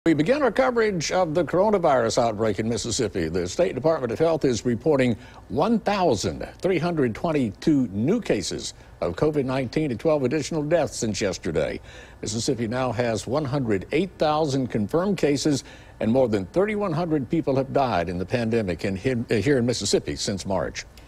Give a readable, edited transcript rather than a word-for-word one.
We begin our coverage of the coronavirus outbreak in Mississippi. The State Department of Health is reporting 1,322 new cases of COVID-19 and 12 additional deaths since yesterday. Mississippi now has 108,000 confirmed cases, and more than 3,100 people have died in the pandemic here in Mississippi since March.